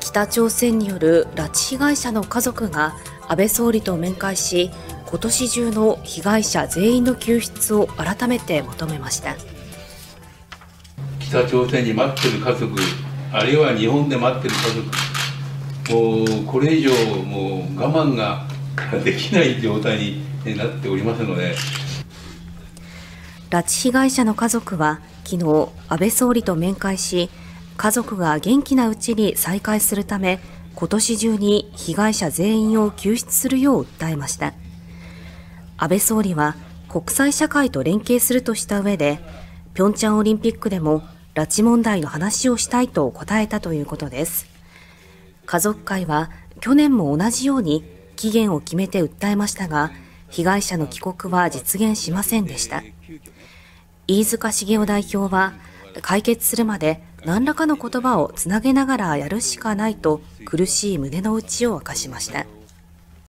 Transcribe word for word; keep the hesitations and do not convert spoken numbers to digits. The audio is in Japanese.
北朝鮮による拉致被害者の家族が安倍総理と面会し、今年中の被害者全員の救出を改めて求めました。 北朝鮮に待っている家族、あるいは日本で待っている家族、もうこれ以上もう我慢ができない状態になっておりますので。 拉致被害者の家族は昨日、安倍総理と面会し、家族が元気なうちに再会するため、今年中に被害者全員を救出するよう訴えました。安倍総理は国際社会と連携するとした上で、ピョンチャンオリンピックでも拉致問題の話をしたいと答えたということです。家族会は去年も同じように期限を決めて訴えましたが、被害者の帰国は実現しませんでした。飯塚繁雄代表は、解決するまで何らかの言葉をつなげながらやるしかないと苦しい胸の内を明かしました。